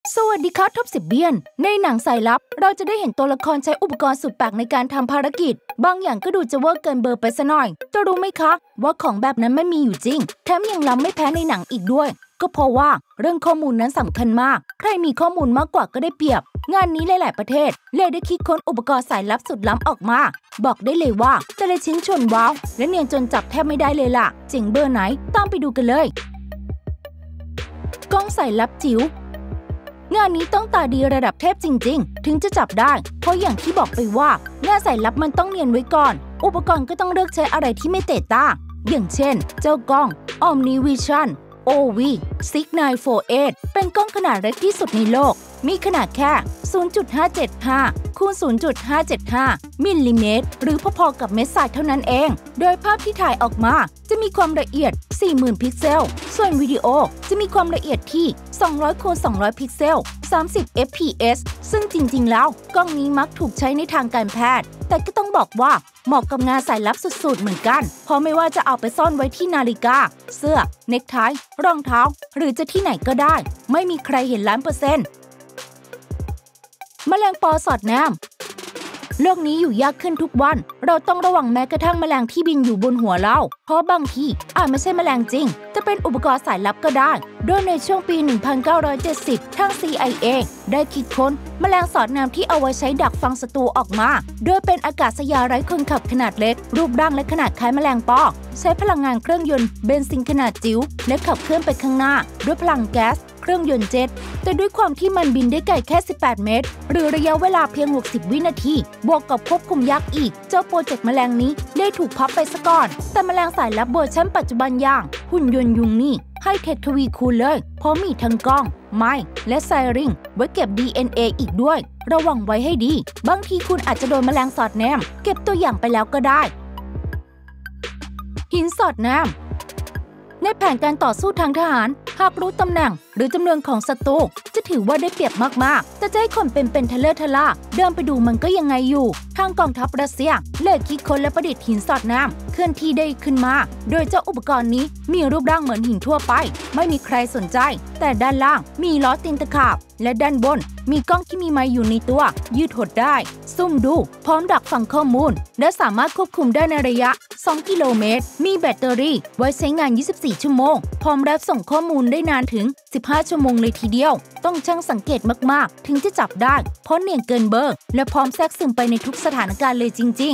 สวัสดีค่ะท็อป10เบียนในหนังสายลับเราจะได้เห็นตัวละครใช้อุปกรณ์สุดแปลกในการทำภารกิจบางอย่างก็ดูจะเวอร์เกินเบอร์ไปซะหน่อยจะรู้ไหมคะว่าของแบบนั้นไม่มีอยู่จริงแถมยังล้ำไม่แพ้ในหนังอีกด้วยก็เพราะว่าเรื่องข้อมูลนั้นสำคัญมากใครมีข้อมูลมากกว่าก็ได้เปรียบงานนี้หลายๆประเทศเลยได้คิดค้นอุปกรณ์สายลับสุดล้ำออกมาบอกได้เลยว่าแต่ละชิ้นชวนว้าวและเนียนจนจับแทบไม่ได้เลยล่ะเจ๋งเบอร์ไหนตามไปดูกันเลยกล้องสายลับจิ๋ว งานนี้ต้องตาดีระดับเทพจริงๆถึงจะจับได้เพราะอย่างที่บอกไปว่างานสายลับมันต้องเนียนไว้ก่อนอุปกรณ์ก็ต้องเลือกใช้อะไรที่ไม่เตะตาอย่างเช่นเจ้ากล้อง OmniVision OV6948 เป็นกล้องขนาดเล็กที่สุดในโลกมีขนาดแค่ 0.575 คูณ 0.575 มิลลิเมตรหรือพอๆกับเม็ดทรายเท่านั้นเองโดยภาพที่ถ่ายออกมาจะมีความละเอียด 40,000 พิกเซลส่วนวิดีโอจะมีความละเอียดที่ 200 คูณ 200 พิกเซล 30 fps ซึ่งจริงๆแล้วกล้องนี้มักถูกใช้ในทางการแพทย์แต่ก็ต้องบอกว่าเหมาะกับงานสายลับสุดๆเหมือนกันเพราะไม่ว่าจะเอาไปซ่อนไว้ที่นาฬิกาเสื้อเนคไทรองเท้าหรือจะที่ไหนก็ได้ไม่มีใครเห็น1,000,000%แมลงปอสอดแนมโลกนี้อยู่ยากขึ้นทุกวันเราต้องระวังแม้กระทั่งแมลงที่บินอยู่บนหัวเราเพราะบางทีอาจไม่ใช่แมลงจริงจะเป็นอุปกรณ์สายลับก็ได้โดยในช่วงปี 1970 ทาง CIA ได้คิดค้นแมลงสอดแนมที่เอาไว้ใช้ดักฟังศัตรูออกมาโดยเป็นอากาศยานไร้คนขับขนาดเล็กรูปร่างและขนาดคล้ายแมลงปอใช้พลังงานเครื่องยนต์เบนซินขนาดจิ๋วและขับเคลื่อนไปข้างหน้าด้วยพลังแก๊สเครื่องยนต์เจ็ตแต่ด้วยความที่มันบินได้ไกลแค่18 เมตรหรือระยะเวลาเพียง60 วินาทีบวกกับควบคุมยากอีกเจ้าโปรเจกต์แมลงนี้ได้ถูกพับไปซะก่อนแต่แมลงสายลับเวอร์ชันปัจจุบันอย่างหุ่นยนต์ยุงนี่ให้เทคทวีคูณเลยเพราะมีทั้งกล้องไม้และไซริงไว้เก็บ DNA อีกด้วยระวังไว้ให้ดีบางทีคุณอาจจะโดนแมลงสอดแนมเก็บตัวอย่างไปแล้วก็ได้หินสอดแนมในแผนการต่อสู้ทางทหารหากรู้ตำแหน่งหรือจำนวนของศัตรูจะถือว่าได้เปรียบมากๆแต่จะให้คนเป็นทะเลทะล่าเดินไปดูมันก็ยังไงอยู่ทางกองทัพรัสเซียเลยคิดค้นและประดิษฐ์หินสอดน้ำเคลื่อนที่ได้ขึ้นมาโดยเจ้าอุปกรณ์นี้มีรูปร่างเหมือนหินทั่วไปไม่มีใครสนใจแต่ด้านล่างมีล้อตีนตะขาบและด้านบนมีกล้องที่มีไมค์อยู่ในตัวยืดหดได้ซุ่มดูพร้อมดักฟังข้อมูลและสามารถควบคุมได้ในระยะ2 กิโลเมตรมีแบตเตอรี่ไว้ใช้งาน24 ชั่วโมงพร้อมรับส่งข้อมูลได้นานถึง15 ชั่วโมงเลยทีเดียวต้องช่างสังเกตมากๆถึงจะจับได้เพราะเนียนเกินเบอร์และพร้อมแทรกซึมไปในทุกสถานการณ์เลยจริง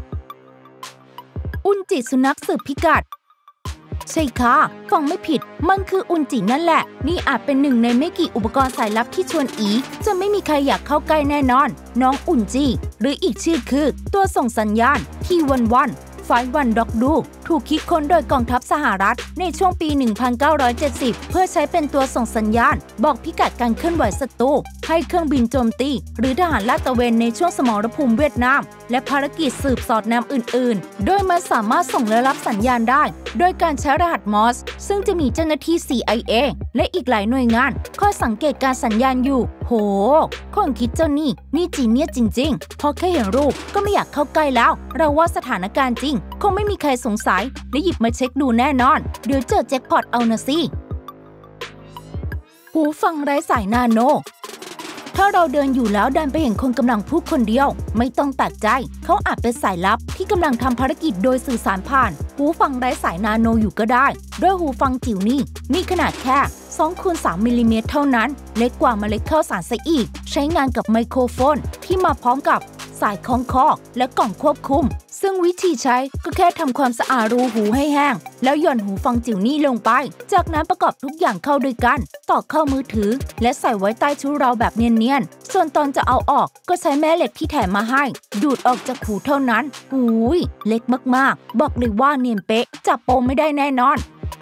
ๆอุนจิสุนัขสืบพิกัดใช่ค่ะฟังไม่ผิดมันคืออุนจินั่นแหละนี่อาจเป็นหนึ่งในไม่กี่อุปกรณ์สายลับที่ชวนอีจะไม่มีใครอยากเข้าใกล้แน่นอนน้องอุนจิหรืออีกชื่อคือตัวส่งสัญญาณที่วัน51 ด็อกดูถูกคิดค้นโดยกองทัพสหรัฐในช่วงปี 1970 เพื่อใช้เป็นตัวส่งสัญญาณบอกพิกัดการเคลื่อนไหวศัตรูให้เครื่องบินโจมตีหรือทหารลาดตระเวนในช่วงสมรภูมิเวียดนามและภารกิจสืบสอดแนมอื่นๆโดยมันสามารถส่งและรับสัญญาณได้โดยการใช้รหัสมอร์สซึ่งจะมีเจ้าหน้าที่ CIA และอีกหลายหน่วยงานคอยสังเกตการสัญญาณอยู่โหคนคิดเจ้านี่จีเนียสจริงๆพอแค่เห็นรูปก็ไม่อยากเข้าใกล้แล้วเราว่าสถานการณ์จริงคงไม่มีใครสงสัยและหยิบมาเช็คดูแน่นอนเดี๋ยวเจอแจ็คพอตเอานะสิหูฟังไร้สายนาโนถ้าเราเดินอยู่แล้วดันไปเห็นคนกำลังพูดคนเดียวไม่ต้องแปลกใจเขาอาจเป็นสายลับที่กำลังทำภารกิจโดยสื่อสารผ่านหูฟังไร้สายนาโนอยู่ก็ได้โดยหูฟังจิ๋วนี่มีขนาดแค่2 คูณ 3 มิลลิเมตรเท่านั้นเล็กกว่าเมล็ดข้าวสารซะอีกใช้งานกับไมโครโฟนที่มาพร้อมกับสายคล้องคอและกล่องควบคุมซึ่งวิธีใช้ก็แค่ทำความสะอาดรูหูให้แห้งแล้วหย่อนหูฟังจิ๋วนี่ลงไปจากนั้นประกอบทุกอย่างเข้าด้วยกันต่อเข้ามือถือและใส่ไว้ใต้ชุดเราแบบเนียนๆส่วนตอนจะเอาออกก็ใช้แม่เหล็กที่แถมมาให้ดูดออกจากหูเท่านั้นหูยเล็กมากๆบอกเลยว่าเนียนเป๊ะจับโปไม่ได้แน่นอน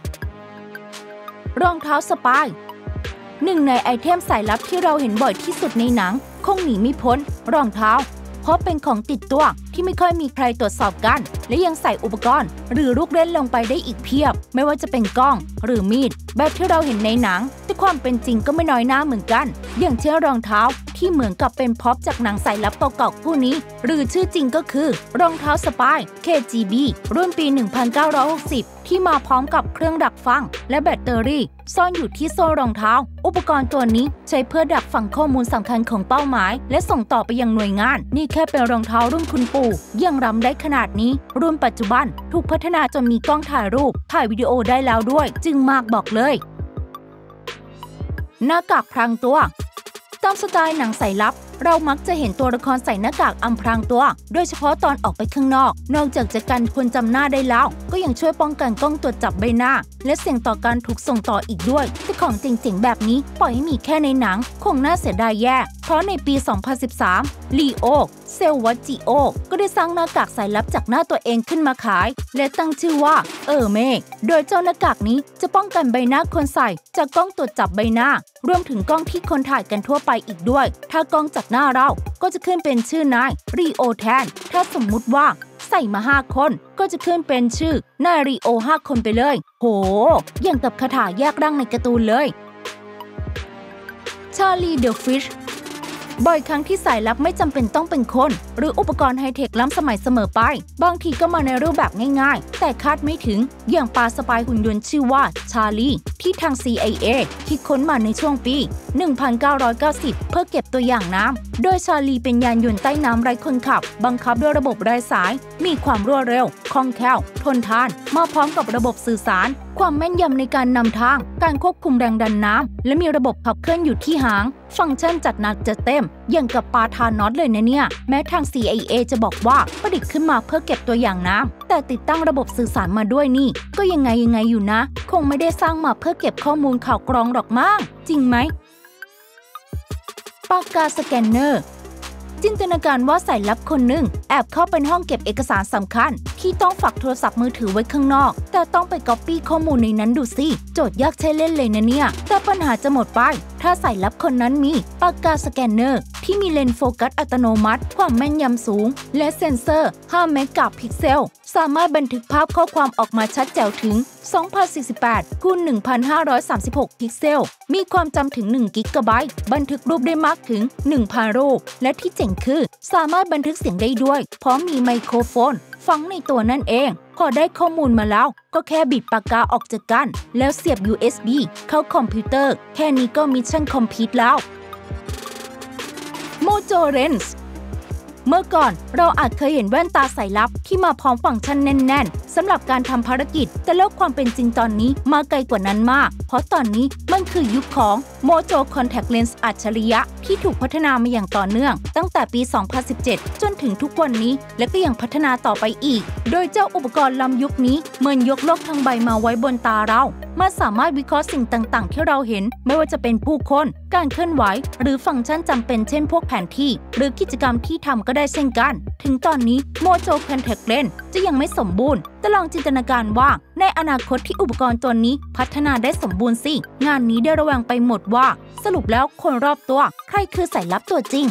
รองเท้าสปายหนึ่งในไอเทมสายลับที่เราเห็นบ่อยที่สุดในหนังคงหนีไม่พ้นรองเท้าเพราะเป็นของติดตัวที่ไม่ค่อยมีใครตรวจสอบกันและยังใส่อุปกรณ์หรือลูกเล่นลงไปได้อีกเพียบไม่ว่าจะเป็นกล้องหรือมีดแบบที่เราเห็นในหนังแต่ความเป็นจริงก็ไม่น้อยหน้าเหมือนกันอย่างเช่นรองเท้าที่เหมือนกับเป็นพ็อปจากหนังสายลับเก่าๆคู่นี้หรือชื่อจริงก็คือรองเท้าสปาย KGB รุ่นปี 1960 ที่มาพร้อมกับเครื่องดักฟังและแบตเตอรี่ซ่อนอยู่ที่โซ่รองเท้าอุปกรณ์ตัวนี้ใช้เพื่อดักฟังข้อมูลสำคัญของเป้าหมายและส่งต่อไปยังหน่วยงานนี่แค่เป็นรองเท้ารุ่นคุณปู่ยังรำได้ขนาดนี้รุ่นปัจจุบันถูกพัฒนาจนมีกล้องถ่ายรูปถ่ายวิดีโอได้แล้วด้วยจึงมากบอกเลยหน้ากากพรางตัวตามสไตล์หนังสายลับเรามักจะเห็นตัวละครใส่หน้ากากอำพรางตัวโดยเฉพาะตอนออกไปข้างนอกนอกจากจะกันคนจำหน้าได้แล้วก็ยังช่วยป้องกันกล้องตรวจจับใบหน้าและเสี่ยงต่อการถูกส่งต่ออีกด้วยแต่ของจริงๆแบบนี้ปล่อยให้มีแค่ในหนังคงน่าเสียดายแย่เพราะในปี 2013 ลีโอ เซลวัจิโอก็ได้สร้างหน้ากากสายลับจากหน้าตัวเองขึ้นมาขายและตั้งชื่อว่าเมฆโดยเจ้าหน้ากากนี้จะป้องกันใบหน้าคนใส่จากกล้องตรวจจับใบหน้ารวมถึงกล้องที่คนถ่ายกันทั่วไปอีกด้วยถ้ากล้องจากหน้าเราก็จะขึ้นเป็นชื่อนายรีโอแทนถ้าสมมุติว่าใส่มา5คนก็จะขึ้นเป็นชื่อนายรีโอ5คนไปเลยโหอย่างกับคาถาแยกร่างในการ์ตูนเลยชาลีเดอะฟิชบ่อยครั้งที่สายลับไม่จำเป็นต้องเป็นคนหรืออุปกรณ์ไฮเทคล้ำสมัยเสมอไปบางทีก็มาในรูปแบบง่ายๆแต่คาดไม่ถึงอย่างปลาสปายหุ่นยนต์ชื่อว่าชาลีที่ทาง CIA คิดค้นมาในช่วงปี 1990 เพื่อเก็บตัวอย่างน้ำโดยชาลีเป็นยานยนต์ใต้น้ำไร้คนขับบังคับด้วยระบบไร้สายมีความรวดเร็วคล่องแคล่วทนทานมาพร้อมกับระบบสื่อสารความแม่นยำในการนำทางการควบคุมแรงดันน้ำและมีระบบขับเคลื่อนอยู่ที่หางฟังก์ชันจัดหนักจัดเต็มอย่างกับปาทานอสเลยนะเนี่ยแม้ทาง CIA จะบอกว่าประดิษฐ์ขึ้นมาเพื่อเก็บตัวอย่างน้ำแต่ติดตั้งระบบสื่อสารมาด้วยนี่ก็ยังไงอยู่นะคงไม่ได้สร้างมาเพื่อเก็บข้อมูลข่าวกรองหรอกมั้งจริงไหมปากกาสแกนเนอร์จินตนาการว่าสายลับคนหนึ่งแอบเข้าไปห้องเก็บเอกสารสำคัญที่ต้องฝากโทรศัพท์มือถือไว้ข้างนอกแต่ต้องไปก๊อปปี้ข้อมูลในนั้นดูสิโจทย์ยากใช้เล่นเลยนะเนี่ยแต่ปัญหาจะหมดไปถ้าสายลับคนนั้นมีปากกาสแกนเนอร์ที่มีเลนส์โฟกัสอัตโนมัติความแม่นยำสูงและเซ็นเซอร์5 เมกะพิกเซลสามารถบันทึกภาพข้อความออกมาชัดแจ๋วถึง 2048 คูณ 1536 พิกเซลมีความจำถึง1 กิกะไบต์บันทึกรูปได้มากถึง 1,000 รูปและที่เจ๋งคือสามารถบันทึกเสียงได้ด้วยพร้อมมีไมโครโฟนฝังในตัวนั่นเองพอได้ข้อมูลมาแล้วก็แค่บิดปากกาออกจากกันแล้วเสียบ USB เข้าคอมพิวเตอร์แค่นี้ก็มิชชั่นคอมพลีทแล้วโมโจเลนส์เมื่อก่อนเราอาจเคยเห็นแว่นตาสายลับที่มาพร้อมฟังก์ชันแน่นๆสำหรับการทำภารกิจแต่โลกความเป็นจริงตอนนี้มาไกลกว่านั้นมากเพราะตอนนี้มันคือยุคของ Mojo Contact Lens อัจฉริยะที่ถูกพัฒนามาอย่างต่อเนื่องตั้งแต่ปี 2017 จนถึงทุกวันนี้และก็ยังพัฒนาต่อไปอีกโดยเจ้าอุปกรณ์ล้ำยุคนี้เหมือนยกโลกทั้งใบมาไว้บนตาเรามันสามารถวิเคราะห์สิ่งต่างๆที่เราเห็นไม่ว่าจะเป็นผู้คนการเคลื่อนไหวหรือฟังก์ชันจำเป็นเช่นพวกแผนที่หรือกิจกรรมที่ทำก็ได้เช่นกันถึงตอนนี้ Mojo Contact Lens จะยังไม่สมบูรณ์แต่ลองจินตนาการว่าในอนาคตที่อุปกรณ์ตัวนี้พัฒนาได้สมบูรณ์สิงานนี้ได้ระแวงไปหมดว่าสรุปแล้วคนรอบตัวใครคือสายลับตัวจริง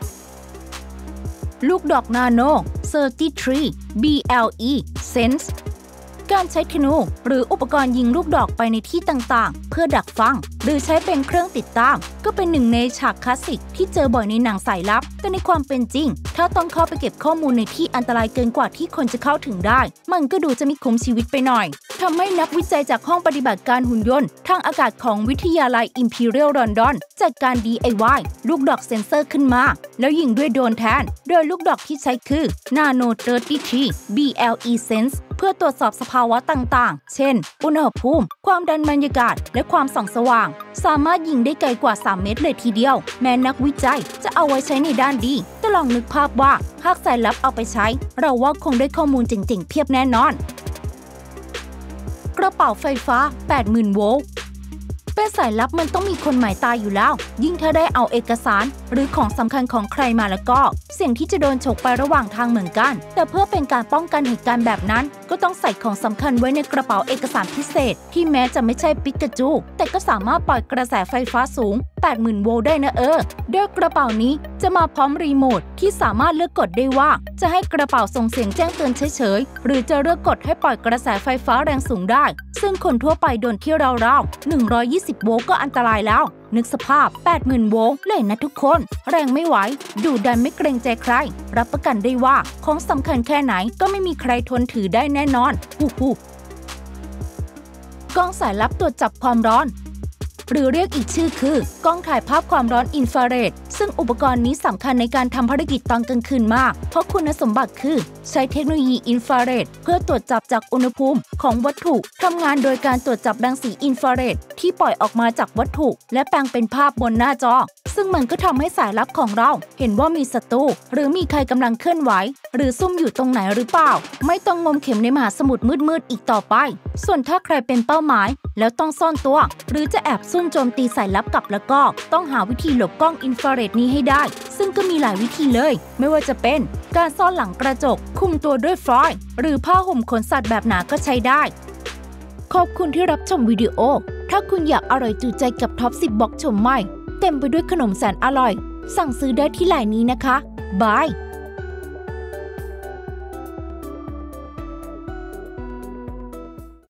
ลูกดอกนาโน33 BLE Sense การใช้ธนูหรืออุปกรณ์ยิงลูกดอกไปในที่ต่างๆเพื่อดักฟังหรือใช้เป็นเครื่องติดตามก็เป็นหนึ่งในฉากคลาสสิกที่เจอบ่อยในหนังสายลับแต่ในความเป็นจริงถ้าต้องเข้าไปเก็บข้อมูลในที่อันตรายเกินกว่าที่คนจะเข้าถึงได้มันก็ดูจะไม่คุ้มชีวิตไปหน่อยทำให้นักวิจัยจากห้องปฏิบัติการหุ่นยนต์ทางอากาศของวิทยาลัย Imperial London จัดการ DIY ลูกดอกเซ็นเซอร์ขึ้นมาแล้วยิงด้วยโดรนแทนโดยลูกดอกที่ใช้คือ Nano 33 BLE Sense เพื่อตรวจสอบสภาวะต่างๆเช่นอุณหภูมิความดันบรรยากาศและความส่องสว่างสามารถยิงได้ไกลกว่า 3 เมตรเลยทีเดียวแม้นักวิจัยจะเอาไว้ใช้ในด้านดีแต่ลองนึกภาพว่าหากสายลับเอาไปใช้เราว่าคงได้ข้อมูลจริงๆเพียบแน่นอนกระเป๋าไฟฟ้า 80,000 โวลต์ เป็นสายลับมันต้องมีคนหมายตายอยู่แล้วยิ่งถ้าได้เอาเอกสารหรือของสำคัญของใครมาแล้วก็เสี่ยงที่จะโดนฉกไประหว่างทางเหมือนกันแต่เพื่อเป็นการป้องกันเหตุการณ์แบบนั้นก็ต้องใส่ของสำคัญไว้ในกระเป๋าเอกสารพิเศษที่แม้จะไม่ใช่ปิกาจูแต่ก็สามารถปล่อยกระแสไฟฟ้าสูง 80,000 โวลต์ได้นะโดยกระเป๋านี้จะมาพร้อมรีโมทที่สามารถเลือกกดได้ว่าจะให้กระเป๋าส่งเสียงแจ้งเตือนเฉยๆหรือจะเลือกกดให้ปล่อยกระแสไฟฟ้าแรงสูงได้ซึ่งคนทั่วไปโดนที่ราวๆ120 โวลต์ก็อันตรายแล้วนึกสภาพ 80,000 โวลต์เลยนะทุกคนแรงไม่ไหวดุดันไม่เกรงใจใครรับประกันได้ว่าของสำคัญแค่ไหนก็ไม่มีใครทนถือได้แน่นอนกล้องสายลับตรวจจับความร้อนหรือเรียกอีกชื่อคือกล้องถ่ายภาพความร้อนอินฟราเรดซึ่งอุปกรณ์นี้สำคัญในการทำภารกิจตอนกลางคืนมากเพราะคุณสมบัติคือใช้เทคโนโลยีอินฟราเรดเพื่อตรวจจับจากอุณหภูมิของวัตถุทำงานโดยการตรวจจับรังสีอินฟราเรดที่ปล่อยออกมาจากวัตถุและแปลงเป็นภาพบนหน้าจอซึ่งมันก็ทำให้สายลับของเราเห็นว่ามีศัตรูหรือมีใครกำลังเคลื่อนไหวหรือซุ่มอยู่ตรงไหนหรือเปล่าไม่ต้องงมเข็มในมหาสมุทรมืดๆอีกต่อไปส่วนถ้าใครเป็นเป้าหมายแล้วต้องซ่อนตัวหรือจะแอบซุ่มโจมตีสายลับกลับแล้วก็ต้องหาวิธีหลบกล้องอินฟราเรดนี้ให้ได้ซึ่งก็มีหลายวิธีเลยไม่ว่าจะเป็นการซ่อนหลังกระจกคุมตัวด้วยฟอยล์หรือผ้าห่มขนสัตว์แบบหนาก็ใช้ได้ขอบคุณที่รับชมวิดีโอถ้าคุณอยากอร่อยจูใจกับท็อป10บล็อกชมใหม่เต็มไปด้วยขนมแสนอร่อยสั่งซื้อได้ที่ไลน์นี้นะคะบาย